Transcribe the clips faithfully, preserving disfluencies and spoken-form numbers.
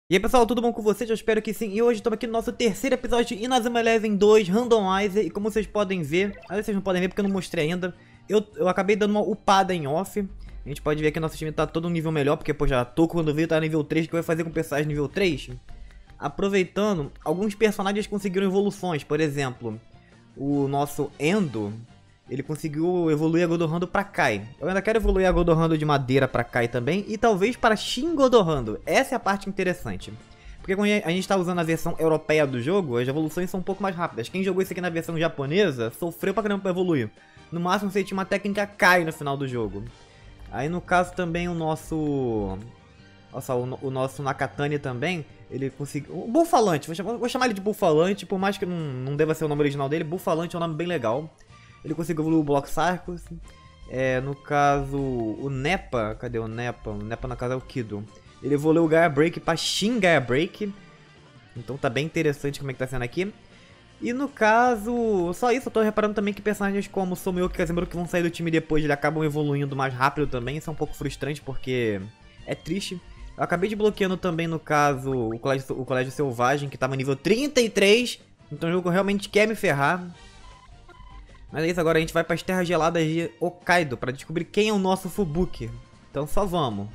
E aí pessoal, tudo bom com vocês? Eu espero que sim. E hoje estamos aqui no nosso terceiro episódio de Inazuma Eleven dois Randomizer. E como vocês podem ver, aí vocês não podem ver porque eu não mostrei ainda, Eu, eu acabei dando uma upada em off. A gente pode ver que nosso time tá todo um nível melhor, porque pô, já tô quando veio tá nível três, que vai fazer com personagens nível três. Aproveitando, alguns personagens conseguiram evoluções. Por exemplo, o nosso Endo, ele conseguiu evoluir a Godorrando pra Kai. Eu ainda quero evoluir a Godorrando de madeira pra Kai também. E talvez para Shin Godorrando. Essa é a parte interessante. Porque quando a gente tá usando a versão europeia do jogo, as evoluções são um pouco mais rápidas. Quem jogou isso aqui na versão japonesa, sofreu pra caramba pra evoluir. No máximo você tinha uma técnica Kai no final do jogo. Aí no caso também o nosso... Nossa, o, o nosso Nakatani também, ele conseguiu... O Bufalante, vou chamar, vou chamar ele de Bufalante, por mais que não, não deva ser o nome original dele. Bufalante é um nome bem legal. Ele conseguiu evoluir o Block Sarcos. É, no caso, o Nepa, cadê o Nepa? O Nepa na casa é o Kido. Ele evoluiu o Gaia Break pra Shin Gaia Break. Então tá bem interessante como é que tá sendo aqui. E no caso, só isso, eu tô reparando também que personagens como o Somyoka e Kazemuro que vão sair do time depois, eles acabam evoluindo mais rápido também. Isso é um pouco frustrante porque é triste. Eu acabei desbloqueando também, no caso, o Colégio, o Colégio Selvagem, que tava nível trinta e três. Então o jogo realmente quer me ferrar. Mas é isso, agora a gente vai para as terras geladas de Hokkaido para descobrir quem é o nosso Fubuki. Então só vamos.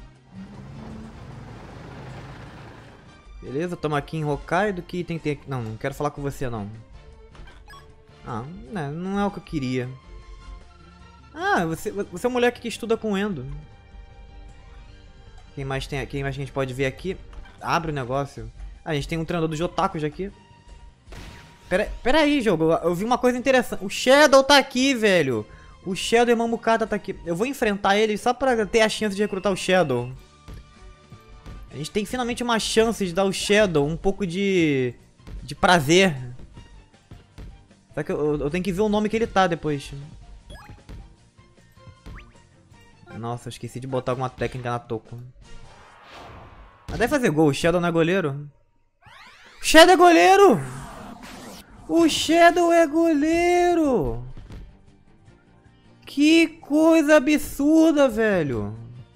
Beleza, estamos aqui em Hokkaido. Que tem, tem Não, não quero falar com você não. Ah, não, não é o que eu queria. Ah, você, você é um moleque que estuda com Endo. Quem mais tem Quem mais que a gente pode ver aqui? Abre o negócio. Ah, a gente tem um treinador do Jotakus aqui. Pera, pera aí, jogo, eu vi uma coisa interessante. O Shadow tá aqui, velho. O Shadow e o Mamukata tá aqui. Eu vou enfrentar ele só pra ter a chance de recrutar o Shadow. A gente tem finalmente uma chance de dar ao Shadow um pouco de... de prazer. Só que eu, eu tenho que ver o nome que ele tá depois. Nossa, eu esqueci de botar alguma técnica na Toko. Mas deve fazer gol, o Shadow não é goleiro? O Shadow é goleiro! O Shadow é goleiro! Que coisa absurda, velho!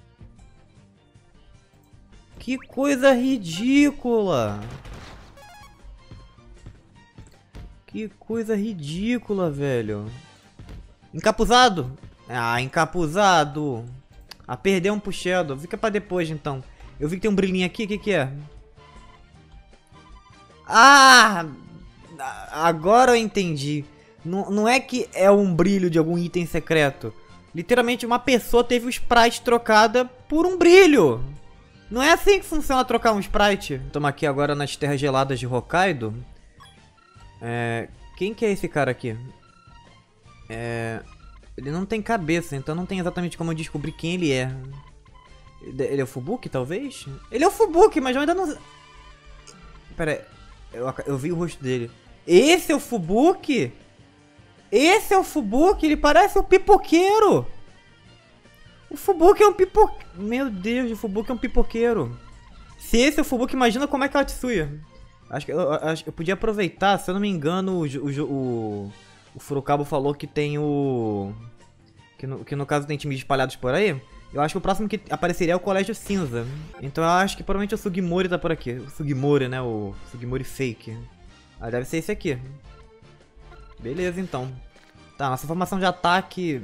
Que coisa ridícula! Que coisa ridícula, velho! Encapuzado! Ah, encapuzado! Ah, perdeu um pro Shadow. Fica pra depois, então. Eu vi que tem um brilhinho aqui, o que que é? Ah! Agora eu entendi. Não, não é que é um brilho de algum item secreto. Literalmente uma pessoa teve o sprite trocada por um brilho. Não é assim que funciona trocar um sprite. Estamos aqui agora nas terras geladas de Hokkaido. É... Quem que é esse cara aqui? É... Ele não tem cabeça, então não tem exatamente como eu descobrir quem ele é. Ele é o Fubuki, talvez? Ele é o Fubuki, mas eu ainda não... Pera aí. Eu, eu vi o rosto dele. Esse é o Fubuki? Esse é o Fubuki? Ele parece um pipoqueiro. O Fubuki é um pipoqueiro. Meu Deus, o Fubuki é um pipoqueiro. Se esse é o Fubuki, imagina como é que é a Tsuya. Acho que eu, acho, eu podia aproveitar, se eu não me engano, o, o, o, o Furukawa falou que tem o... Que no, que no caso tem times espalhados por aí. Eu acho que o próximo que apareceria é o Colégio Cinza. Então eu acho que provavelmente o Sugimori tá por aqui. O Sugimori, né? O Sugimori Fake. Ah, deve ser esse aqui. Beleza, então. Tá, nossa formação de ataque...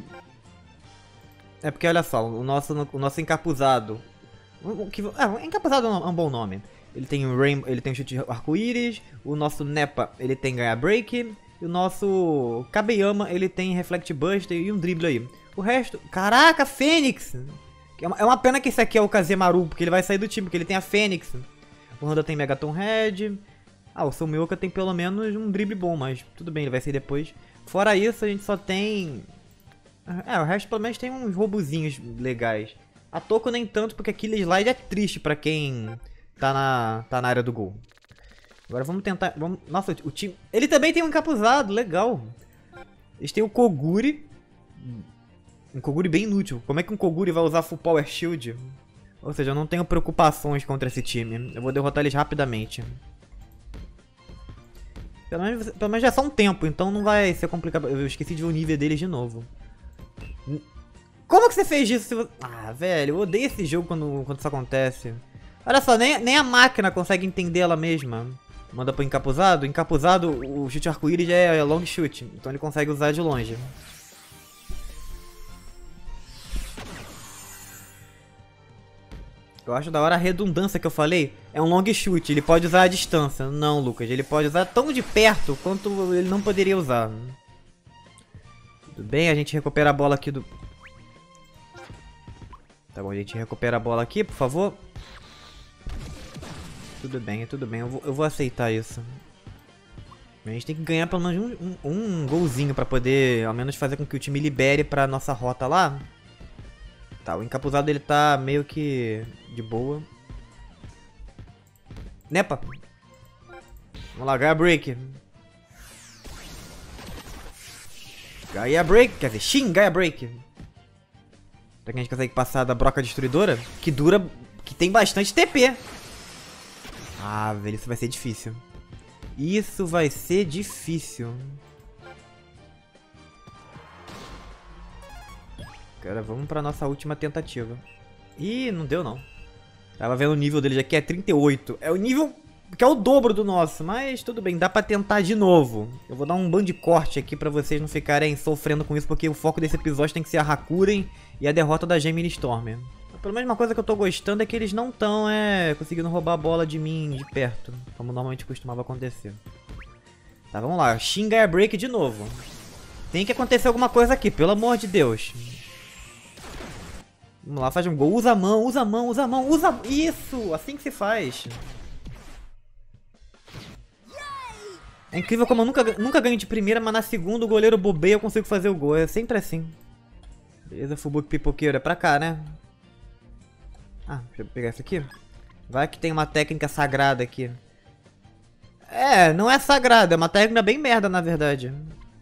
É porque, olha só, o nosso, o nosso encapuzado... O, que, é, encapuzado é um bom nome. Ele tem um, rainbow, ele tem um chute arco-íris. O nosso Nepa, ele tem Gaia Break. E o nosso Kabeyama, ele tem Reflect Buster e um drible aí. O resto... Caraca, Fênix! É uma, é uma pena que esse aqui é o Kazemaru, porque ele vai sair do time, porque ele tem a Fênix. O Honda tem Megaton Head... Ah, o Somyoka tem pelo menos um drible bom, mas tudo bem, ele vai sair depois. Fora isso, a gente só tem... É, o resto pelo menos tem uns robozinhos legais. A Toko nem tanto, porque aquele slide é triste pra quem tá na, tá na área do gol. Agora vamos tentar... Vamos... Nossa, o time... Ele também tem um encapuzado, legal. Eles têm o Koguri. Um Koguri bem inútil. Como é que um Koguri vai usar Full Power Shield? Ou seja, eu não tenho preocupações contra esse time. Eu vou derrotar eles rapidamente. Pelo menos, pelo menos já é só um tempo, então não vai ser complicado. Eu esqueci de ver o nível deles de novo. Como que você fez isso? Se você... Ah, velho, eu odeio esse jogo quando, quando isso acontece. Olha só, nem, nem a máquina consegue entender ela mesma. Manda pro encapuzado. Encapuzado, o chute arco-íris já é long shoot. Então ele consegue usar de longe. Eu acho da hora a redundância que eu falei. É um long shoot, ele pode usar a distância. Não, Lucas, ele pode usar tão de perto quanto ele não poderia usar. Tudo bem, a gente recupera a bola aqui do... Tá bom, a gente recupera a bola aqui, por favor. Tudo bem, tudo bem, eu vou, eu vou aceitar isso. A gente tem que ganhar pelo menos um, um, um golzinho pra poder, ao menos, fazer com que o time libere pra nossa rota lá. Tá, o encapuzado ele tá meio que de boa. Nepa! Vamos lá, Gaia Break. Gaia Break, quer dizer, Shin Gaia Break. Será que a gente consegue passar da broca destruidora? Que dura, que tem bastante T P. Ah, velho, isso vai ser difícil. Isso vai ser difícil. Cara, vamos pra nossa última tentativa. Ih, não deu não. Tava vendo o nível dele já que é trinta e oito. É o nível que é o dobro do nosso, mas tudo bem, dá pra tentar de novo. Eu vou dar um ban de corte aqui pra vocês não ficarem sofrendo com isso, porque o foco desse episódio tem que ser a Hakuren e a derrota da Gemini Storm. Pelo menos uma coisa que eu tô gostando é que eles não estão é, conseguindo roubar a bola de mim de perto, como normalmente costumava acontecer. Tá, vamos lá. Shin Gaia Break de novo. Tem que acontecer alguma coisa aqui, pelo amor de Deus. Vamos lá, faz um gol. Usa a mão, usa a mão, usa a mão, usa... Isso! Assim que se faz. É incrível como eu nunca, nunca ganho de primeira, mas na segunda o goleiro bobeia e eu consigo fazer o gol. É sempre assim. Beleza, Fubuki Pipoqueiro. É pra cá, né? Ah, deixa eu pegar isso aqui. Vai que tem uma técnica sagrada aqui. É, não é sagrada. É uma técnica bem merda, na verdade.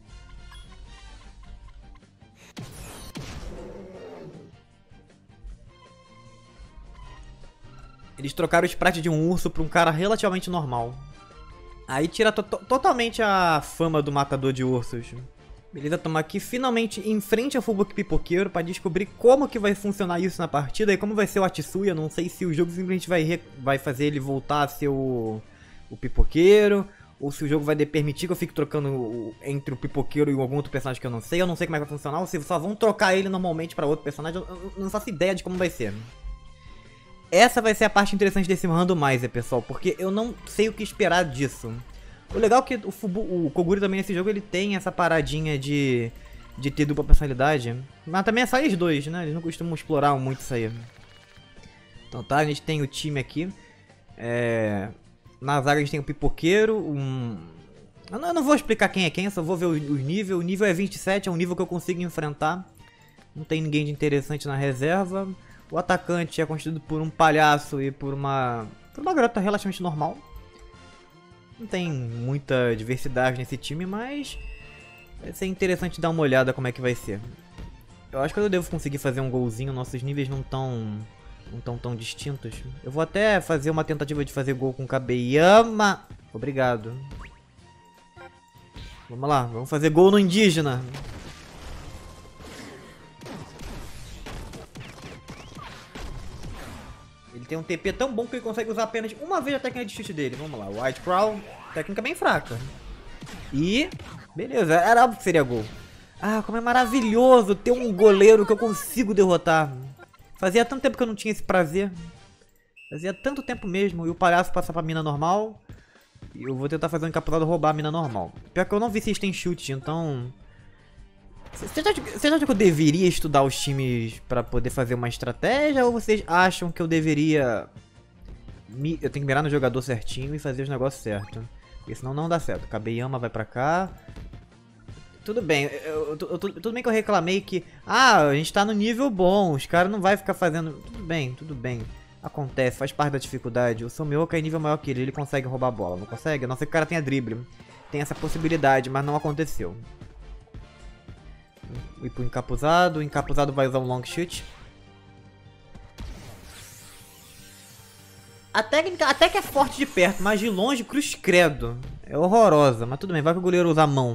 Eles trocaram o sprite de um urso pra um cara relativamente normal. Aí tira to totalmente a fama do matador de ursos. Beleza, estamos aqui finalmente em frente ao Fubuki Pipoqueiro pra descobrir como que vai funcionar isso na partida e como vai ser o Atsuya. Não sei se o jogo simplesmente vai, vai fazer ele voltar a ser o, o Pipoqueiro, ou se o jogo vai permitir que eu fique trocando o, entre o Pipoqueiro e algum outro personagem que eu não sei. Eu não sei como é que vai funcionar, ou se só vão trocar ele normalmente pra outro personagem. Eu, eu não faço ideia de como vai ser. Essa vai ser a parte interessante desse randomizer, pessoal, porque eu não sei o que esperar disso. O legal é que o, Fubu, o Koguri também nesse jogo ele tem essa paradinha de, de ter dupla personalidade. Mas também é só os dois, né? Eles não costumam explorar muito isso aí. Então tá, a gente tem o time aqui. É... Na zaga a gente tem o Pipoqueiro, um... Eu não, eu não vou explicar quem é quem, eu só vou ver o, o nível. O nível é vinte e sete, é um nível que eu consigo enfrentar. Não tem ninguém de interessante na reserva. O atacante é constituído por um palhaço e por uma, por uma garota relativamente normal. Não tem muita diversidade nesse time, mas vai ser interessante dar uma olhada como é que vai ser. Eu acho que eu devo conseguir fazer um golzinho, nossos níveis não estão não tão, tão distintos. Eu vou até fazer uma tentativa de fazer gol com Kabeyama. Obrigado. Vamos lá, vamos fazer gol no indígena. Ele tem um T P tão bom que ele consegue usar apenas uma vez a técnica de chute dele. Vamos lá, White Crawl, técnica bem fraca. E, beleza, era óbvio que seria gol. Ah, como é maravilhoso ter um goleiro que eu consigo derrotar. Fazia tanto tempo que eu não tinha esse prazer. Fazia tanto tempo mesmo. E o palhaço passa pra mina normal. E eu vou tentar fazer um encapuzado roubar a mina normal. Pior que eu não vi se eles têm chute, então... Você acha, você acha que eu deveria estudar os times pra poder fazer uma estratégia? Ou vocês acham que eu deveria... Me... Eu tenho que mirar no jogador certinho e fazer os negócios certos. Porque senão não dá certo. Kabeyama vai pra cá. Tudo bem, eu, eu, eu, tudo bem que eu reclamei que... Ah, a gente tá no nível bom, os caras não vai ficar fazendo... Tudo bem, tudo bem. Acontece, faz parte da dificuldade. O Sumeoka é nível maior que ele, ele consegue roubar a bola. Não consegue? A não ser que o cara tenha drible. Tem essa possibilidade, mas não aconteceu. Ir pro encapuzado, o encapuzado vai usar um long shoot. A técnica até que é forte de perto, mas de longe, cruz credo. É horrorosa, mas tudo bem, vai que o goleiro usa a mão.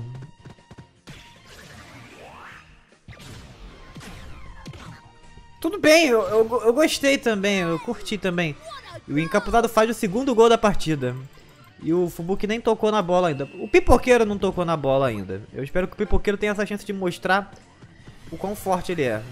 Tudo bem, eu, eu, eu gostei também, eu curti também. E o encapuzado faz o segundo gol da partida. E o Fubuki nem tocou na bola ainda. O pipoqueiro não tocou na bola ainda. Eu espero que o pipoqueiro tenha essa chance de mostrar o quão forte ele é.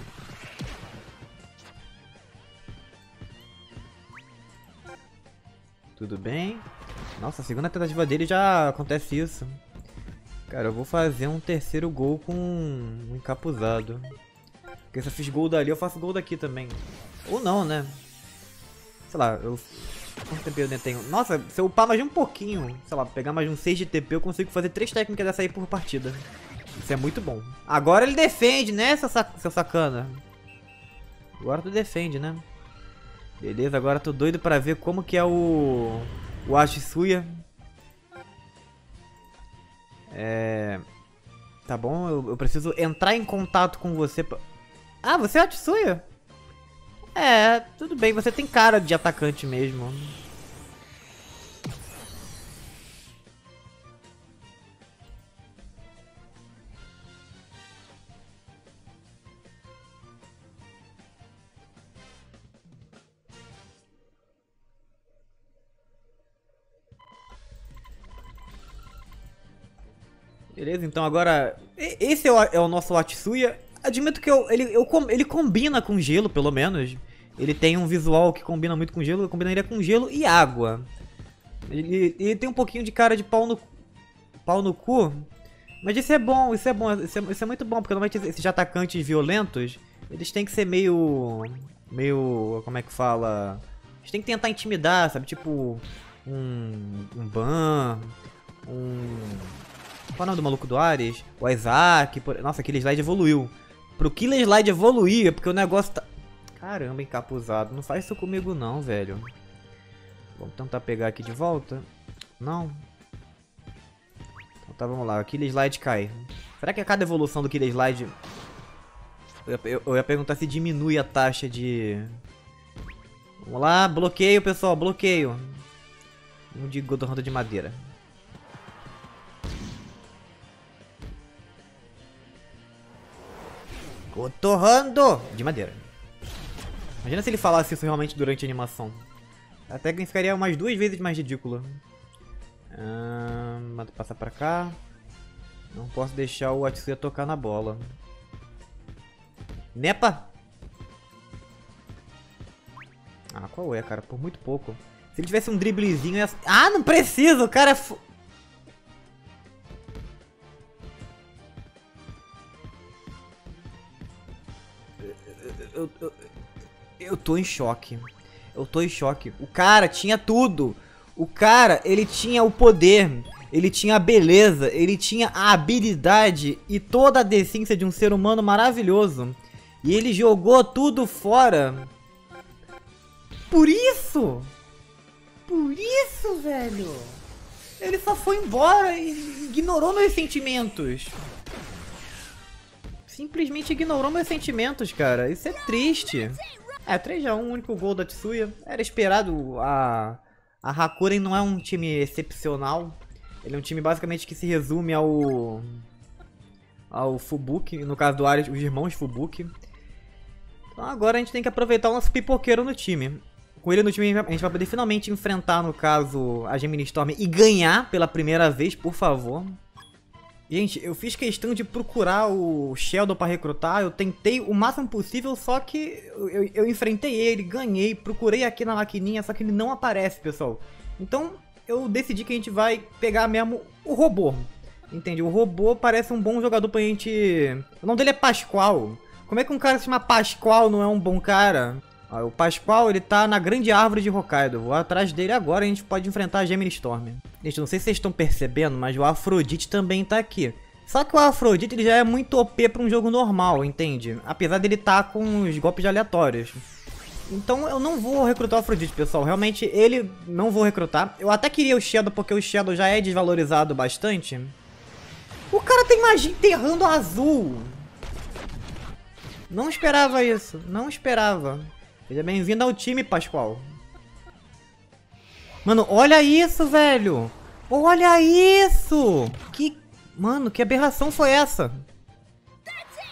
Tudo bem. Nossa, a segunda tentativa dele já acontece isso. Cara, eu vou fazer um terceiro gol com um encapuzado. Porque se eu fiz gol dali, eu faço gol daqui também. Ou não, né? Sei lá, eu... Quanto T P eu tenho? Nossa, se eu upar mais um pouquinho, sei lá, pegar mais um seis de T P, eu consigo fazer três técnicas dessa aí por partida. Isso é muito bom. Agora ele defende, né, seu, sac... seu sacana? Agora tu defende, né? Beleza, agora tô doido pra ver como que é o... O Atsuya. É... Tá bom, eu, eu preciso entrar em contato com você pra... Ah, você é o Atsuya? É, tudo bem, você tem cara de atacante mesmo. Beleza, então agora... Esse é o, é o nosso Atsuya. Admito que eu, ele, eu, ele combina com gelo, pelo menos. Ele tem um visual que combina muito com gelo. Eu combinaria com gelo e água. Ele, ele tem um pouquinho de cara de pau no, pau no cu. Mas isso é bom, isso é bom. Isso é, isso é muito bom, porque normalmente esses atacantes violentos, eles têm que ser meio... Meio... Como é que fala? Eles têm que tentar intimidar, sabe? Tipo... Um... Um Ban... Um... Qual é o nome do maluco do Ares? O Isaac... Por... Nossa, aquele slide evoluiu. Pro Killer Slide evoluir, é porque o negócio tá... Caramba, encapuzado. Não faz isso comigo não, velho. Vamos tentar pegar aqui de volta. Não. Então tá, vamos lá. O Killer Slide cai. Será que a cada evolução do Killer Slide... Eu ia, eu, eu ia perguntar se diminui a taxa de... Vamos lá. Bloqueio, pessoal. Bloqueio. Um de Godorranda de madeira. Cotorrando de madeira. Imagina se ele falasse isso realmente durante a animação. A técnica ficaria umas duas vezes mais ridícula. Hum, passar pra cá. Não posso deixar o Atsuya tocar na bola. Nepa! Ah, qual é, cara? Por muito pouco. Se ele tivesse um driblezinho... Ia... Ah, não precisa! O cara é... F... Eu, eu, eu tô em choque. Eu tô em choque. O cara tinha tudo. O cara, ele tinha o poder. Ele tinha a beleza. Ele tinha a habilidade e toda a decência de um ser humano maravilhoso. E ele jogou tudo fora. Por isso? Por isso, velho. Ele só foi embora e ignorou meus sentimentos. Simplesmente ignorou meus sentimentos, cara. Isso é triste. É, três a um, o único gol da Tsuya. Era esperado. A, a Hakuren não é um time excepcional. Ele é um time basicamente que se resume ao... Ao Fubuki. No caso do Ares, os irmãos Fubuki. Então agora a gente tem que aproveitar o nosso pipoqueiro no time. Com ele no time a gente vai poder finalmente enfrentar, no caso, a Gemini Storm e ganhar pela primeira vez, por favor. Gente, eu fiz questão de procurar o Sheldon pra recrutar, eu tentei o máximo possível, só que eu, eu, eu enfrentei ele, ganhei, procurei aqui na maquininha, só que ele não aparece, pessoal. Então eu decidi que a gente vai pegar mesmo o robô, entende? O robô parece um bom jogador pra gente... O nome dele é Pascoal. Como é que um cara se chama Pascoal não é um bom cara? Ó, o Pascoal, ele tá na grande árvore de Hokkaido. Vou atrás dele agora e a gente pode enfrentar a Gemini Storm. Gente, não sei se vocês estão percebendo, mas o Afrodite também tá aqui. Só que o Afrodite ele já é muito O P pra um jogo normal, entende? Apesar dele tá com os golpes aleatórios. Então eu não vou recrutar o Afrodite, pessoal. Realmente, ele não vou recrutar. Eu até queria o Shadow, porque o Shadow já é desvalorizado bastante. O cara tem magia enterrando azul. Não esperava isso. Não esperava. Seja bem-vindo ao time, Pascoal. Mano, olha isso, velho. Olha isso. Que... Mano, que aberração foi essa?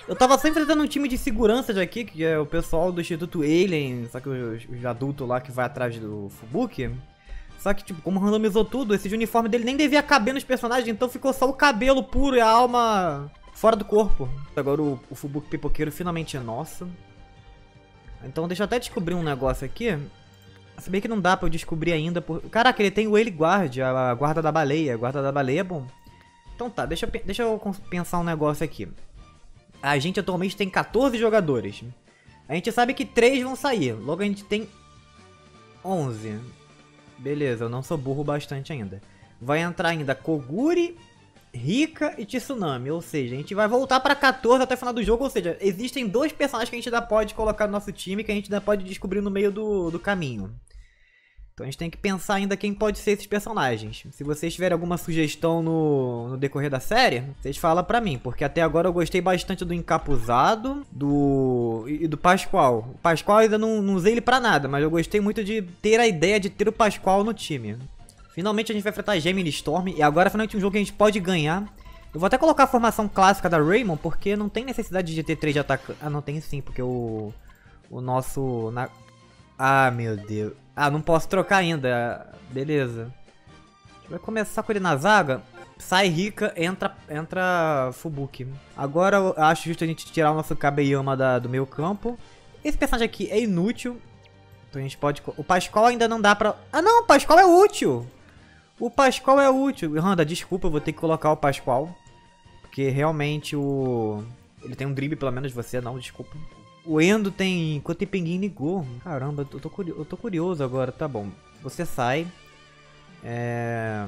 Eu tava só enfrentando um time de segurança de aqui, que é o pessoal do Instituto Alien, só que os, os adultos lá que vai atrás do Fubuki. Só que, tipo, como randomizou tudo, esse uniforme dele nem devia caber nos personagens, então ficou só o cabelo puro e a alma fora do corpo. Agora o, o Fubuki pipoqueiro finalmente é nosso. Então deixa eu até descobrir um negócio aqui. Se bem que não dá pra eu descobrir ainda. Por... Caraca, ele tem o Ele Guard, a guarda da baleia. A guarda da baleia é bom. Então tá, deixa eu, deixa eu pensar um negócio aqui. A gente atualmente tem quatorze jogadores. A gente sabe que três vão sair. Logo a gente tem onze. Beleza, eu não sou burro bastante ainda. Vai entrar ainda Koguri, Rika e Tsunami. Ou seja, a gente vai voltar pra quatorze até o final do jogo. Ou seja, existem dois personagens que a gente ainda pode colocar no nosso time, que a gente ainda pode descobrir no meio do, do caminho. Então a gente tem que pensar ainda quem pode ser esses personagens. Se vocês tiverem alguma sugestão no, no decorrer da série, vocês falam pra mim. Porque até agora eu gostei bastante do Encapuzado do e do Pascoal. O Pascoal ainda não, não usei ele pra nada, mas eu gostei muito de ter a ideia de ter o Pascoal no time. Finalmente a gente vai enfrentar a Gemini Storm. E agora finalmente um jogo que a gente pode ganhar. Eu vou até colocar a formação clássica da Raymond, porque não tem necessidade de ter três de ataque. Ah, não tem sim, porque o, o nosso... Na... Ah, meu Deus. Ah, não posso trocar ainda. Beleza. A gente vai começar com ele na zaga. Sai Rika, entra, entra Fubuki. Agora eu acho justo a gente tirar o nosso Kabeyama da, do meio campo. Esse personagem aqui é inútil. Então a gente pode... O Pascoal ainda não dá pra... Ah não, o Pascoal é útil. O Pascoal é útil. Randa, desculpa, eu vou ter que colocar o Pascoal. Porque realmente o... Ele tem um drible, pelo menos você não, desculpa. O Endo tem... Quanto tem Pinguim ligou? Caramba, eu tô, curioso, eu tô curioso agora. Tá bom. Você sai. É...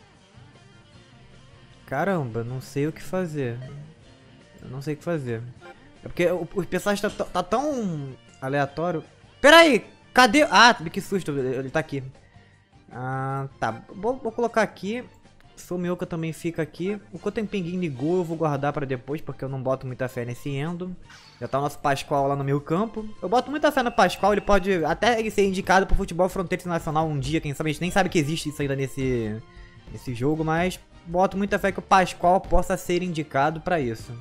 Caramba, não sei o que fazer. Eu não sei o que fazer. É porque o, o personagem tá, tá tão aleatório. Pera aí! Cadê? Ah, que susto, ele tá aqui. Ah, tá. Vou, vou colocar aqui. Somioka também fica aqui. O Koten Pinguim ligou, eu vou guardar pra depois, porque eu não boto muita fé nesse Endo. Já tá o nosso Pascoal lá no meio campo. Eu boto muita fé no Pascoal, ele pode até ser indicado pro futebol fronteira internacional um dia, quem sabe. A gente nem sabe que existe isso ainda nesse, nesse jogo, mas boto muita fé que o Pascoal possa ser indicado pra isso.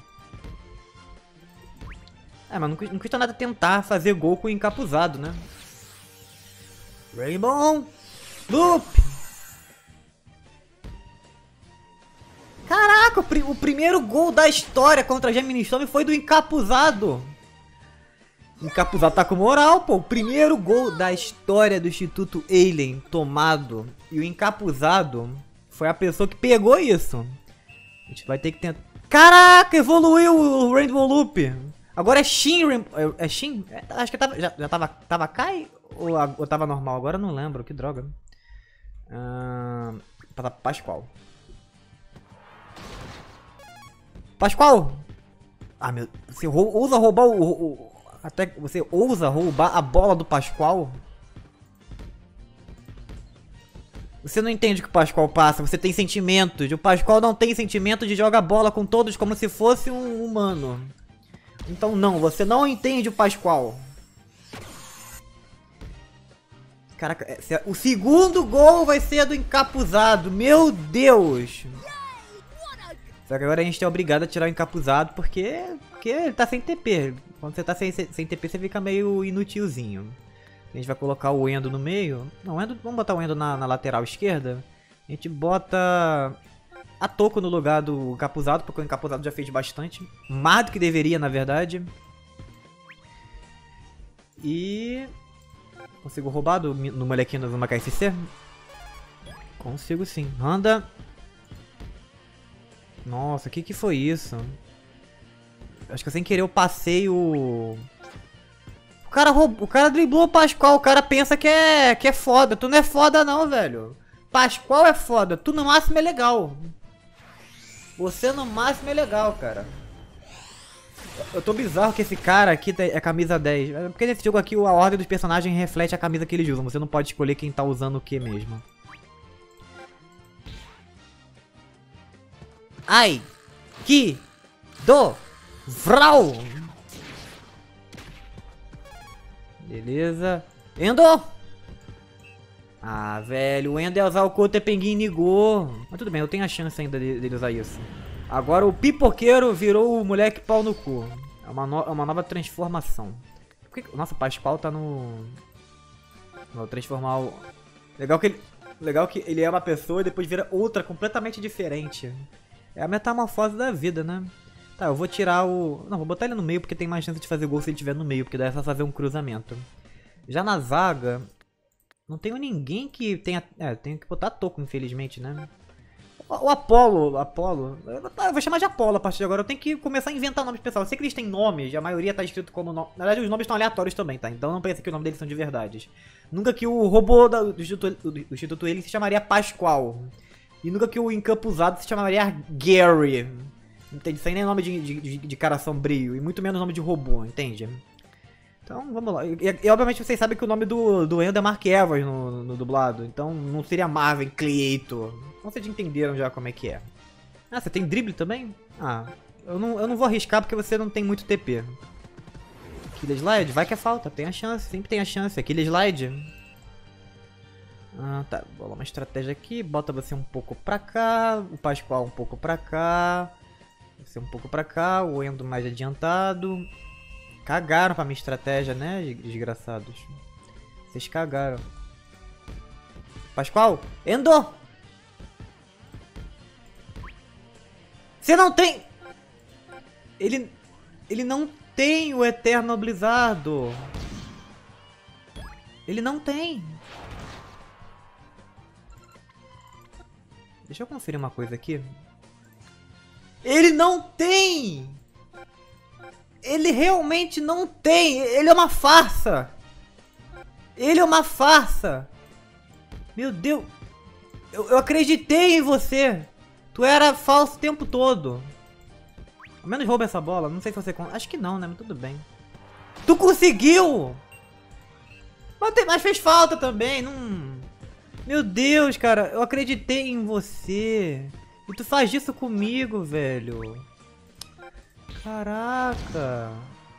É, mas não, não custa nada tentar fazer gol com o Encapuzado, né? Rainbow Loop! Caraca, o, pr o primeiro gol da história contra a Gemini Storm foi do Encapuzado. O Encapuzado tá com moral, pô. O primeiro gol da história do Instituto Alien tomado. E o Encapuzado foi a pessoa que pegou isso. A gente vai ter que tentar... Caraca, evoluiu o Rainbow Loop. Agora é Shin... É Shin? É, acho que tava, já, já tava... Tava Kai? Ou, ou tava normal? Agora eu não lembro, que droga. Ah, tava Pascoal. Pascoal! Ah, meu... Você rou ousa roubar o, o... Até você ousa roubar a bola do Pascoal? Você não entende o que o Pascoal passa, você tem sentimentos. O Pascoal não tem sentimento de jogar bola com todos como se fosse um humano. Então não, você não entende o Pascoal. Caraca, o segundo gol vai ser do Encapuzado, meu Deus! Só que agora a gente é obrigado a tirar o Encapuzado porque, porque ele tá sem T P. Quando você tá sem, sem T P você fica meio inutilzinho. A gente vai colocar o Endo no meio. Não, o Endo, vamos botar o Endo na, na lateral esquerda. A gente bota a Toko no lugar do Encapuzado, porque o Encapuzado já fez bastante. Mais do que deveria, na verdade. E... Consigo roubar do, no molequinho do Makai C C? Consigo sim. Anda... Nossa, o que que foi isso? Acho que sem querer eu passei o... O cara roubou, o cara driblou o Pascoal, o cara pensa que é, que é foda. Tu não é foda não, velho. Pascoal é foda, tu no máximo é legal. Você no máximo é legal, cara. Eu tô bizarro que esse cara aqui é camisa dez. Porque nesse jogo aqui a ordem dos personagens reflete a camisa que eles usam. Você não pode escolher quem tá usando o que mesmo. Ai, que do Vral. Beleza. Endo! Ah, velho, o Endo ia usar o Kote Penguin Nigor. Mas tudo bem, eu tenho a chance ainda dele usar isso. Agora o pipoqueiro virou o moleque pau no cu. É uma, no... é uma nova transformação. Por que... Nossa, o Pascoal tá no... Vou transformar o... Legal que ele... Legal que ele é uma pessoa e depois vira outra completamente diferente. É a metamorfose da vida, né? Tá, eu vou tirar o... Não, vou botar ele no meio porque tem mais chance de fazer gol se ele estiver no meio, porque daí é só fazer um cruzamento. Já na zaga... Não tenho ninguém que tenha... É, tenho que botar Toco, infelizmente, né? O Apollo, Apollo... Eu vou chamar de Apollo a partir de agora. Eu tenho que começar a inventar nomes pessoal. Eu sei que eles têm nomes, a maioria tá escrito como nome... Na verdade, os nomes estão aleatórios também, tá? Então não pensa que os nomes deles são de verdade. Nunca que o robô da, do, Instituto, do Instituto ele se chamaria Pascoal. E nunca que o encapuzado se chamaria Gary. Entende? Sem nem nome de, de, de, de cara sombrio. E muito menos nome de robô, entende? Então, vamos lá. E, e obviamente vocês sabem que o nome do, do Endo é Mark Evans no, no dublado. Então não seria Marvin Cleito. Então vocês entenderam já como é que é. Ah, você tem drible também? Ah, eu não, eu não vou arriscar porque você não tem muito T P. Killer Slide? Vai que é falta. Tem a chance. Sempre tem a chance. Killer Slide. Ah, tá. Vou bolar uma estratégia aqui. Bota você um pouco pra cá. O Pascoal um pouco pra cá. Você um pouco pra cá. O Endo mais adiantado. Cagaram pra minha estratégia, né, desgraçados? Vocês cagaram. Pascoal? Endo! Você não tem... Ele... Ele não tem o Eterno Blizzardo. Ele não tem. Deixa eu conferir uma coisa aqui. Ele não tem! Ele realmente não tem! Ele é uma farsa! Ele é uma farsa! Meu Deus! Eu, eu acreditei em você! Tu era falso o tempo todo! Ao menos rouba essa bola. Não sei se você... Acho que não, né? Mas tudo bem. Tu conseguiu! Mas, tem... Mas fez falta também. Não... Meu Deus, cara. Eu acreditei em você. E tu faz isso comigo, velho. Caraca.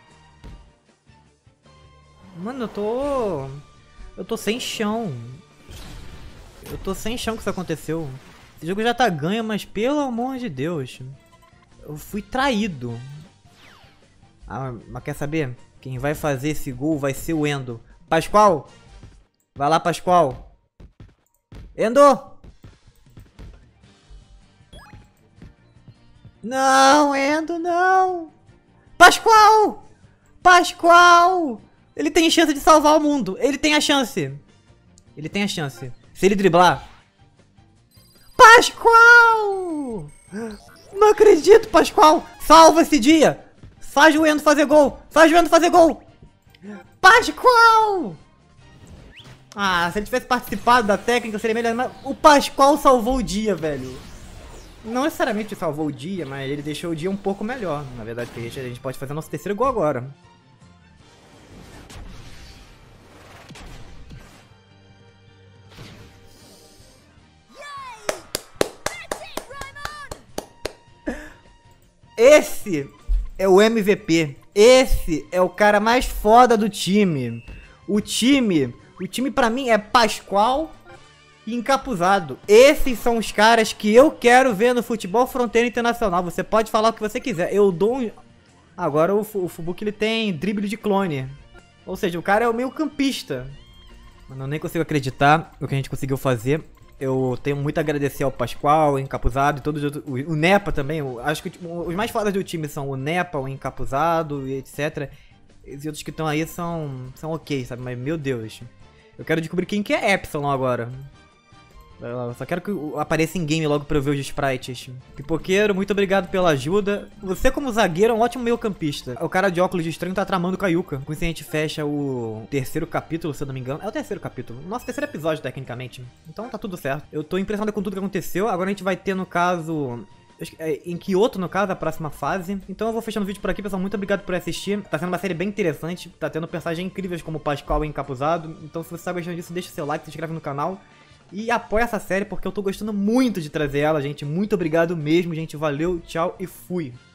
Mano, eu tô... Eu tô sem chão. Eu tô sem chão que isso aconteceu. Esse jogo já tá ganho, mas pelo amor de Deus... Eu fui traído. Ah, mas quer saber? Quem vai fazer esse gol vai ser o Endo. Pascoal! Vai lá, Pascoal! Endo! Não, Endo, não! Pascoal! Pascoal! Ele tem chance de salvar o mundo. Ele tem a chance. Ele tem a chance. Se ele driblar... Pascoal! Não acredito, Pascoal! Salva esse dia! Faz o Endo fazer gol! Faz o Endo fazer gol! Pascoal! Ah, se ele tivesse participado da técnica seria melhor, mas o Pascoal salvou o dia, velho. Não necessariamente salvou o dia, mas ele deixou o dia um pouco melhor. Na verdade, a gente pode fazer nosso terceiro gol agora. Esse é o M V P. Esse é o cara mais foda do time. O time, o time pra mim é Pascoal e Encapuzado. Esses são os caras que eu quero ver no futebol fronteira internacional. Você pode falar o que você quiser. Eu dou um... Agora o, o Fubuki ele tem drible de clone. Ou seja, o cara é o meio campista. Mano, eu nem consigo acreditar no que a gente conseguiu fazer. Eu tenho muito a agradecer ao Pascoal, o Encapuzado e todos os outros. O, o Nepa também. Eu acho que tipo, os mais fodas do time são o Nepa, o Encapuzado e etcétera. Esses outros que estão aí são, são ok, sabe? Mas meu Deus. Eu quero descobrir quem que é Epsilon agora. Eu só quero que apareça em game logo pra eu ver os sprites. Pipoqueiro, muito obrigado pela ajuda. Você como zagueiro é um ótimo meio campista. O cara de óculos de estranho tá tramando com a Yuka. Com isso a gente fecha o terceiro capítulo, se eu não me engano. É o terceiro capítulo. Nosso terceiro episódio, tecnicamente. Então tá tudo certo. Eu tô impressionado com tudo que aconteceu. Agora a gente vai ter, no caso... em Kyoto, no caso, a próxima fase. Então eu vou fechando o vídeo por aqui, pessoal. Muito obrigado por assistir. Tá sendo uma série bem interessante. Tá tendo personagens incríveis como o Pascoal e Encapuzado. Então se você tá gostando disso, deixa o seu like, se inscreve no canal. E apoia essa série porque eu tô gostando muito de trazer ela, gente. Muito obrigado mesmo, gente. Valeu, tchau e fui.